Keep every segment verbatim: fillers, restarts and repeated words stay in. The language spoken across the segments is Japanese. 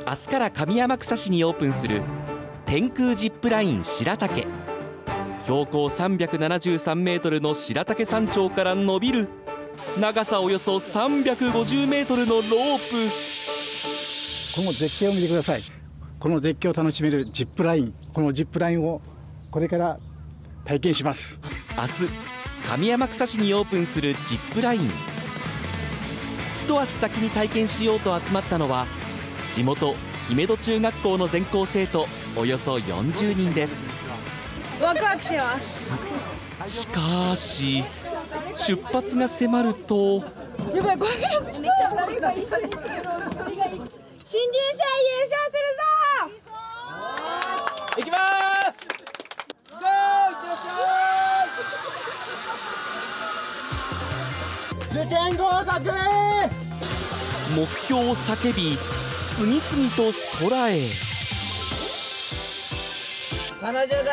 明日から上天草市にオープンする天空ジップライン白岳。標高さんびゃくななじゅうさんメートルの白岳山頂から伸びる長さおよそさんびゃくごじゅうメートルのロープ。 この絶景を見てください。この絶景を楽しめるジップライン、このジップラインをこれから体験します。 明日上天草市にオープンするジップライン。一足先に体験しようと集まったのは地元姫戸中学校の全校生徒およそよんじゅうにんです。 ワクワクしてます。 しかし出発が迫るとやばい、これ新人戦優勝するぞ。 行きます。 受験合格。 目標を叫び次々と空へ。 彼女ができますように。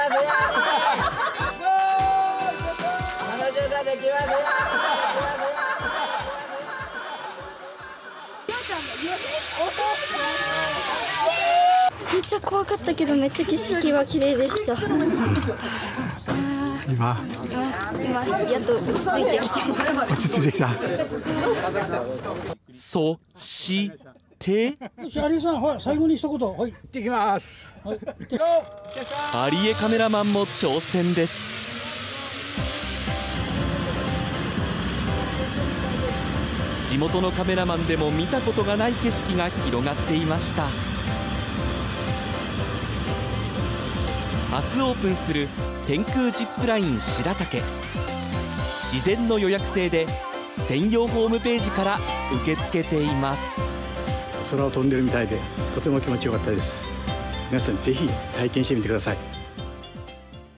彼女ができますようめっちゃ怖かったけどめっちゃ景色は綺麗でした。 今今やっと落ち着いてきてます。 落ち着いてきた。 そしてよし、有江さん、はい、最後に一言、はい、 行ってきます。 はい、行って。 有江カメラマンも挑戦です。地元のカメラマンでも見たことがない景色が広がっていました。明日オープンする天空ジップライン白岳。事前の予約制で専用ホームページから受け付けています。 空を飛んでるみたいでとても気持ちよかったです。皆さんぜひ体験してみてください。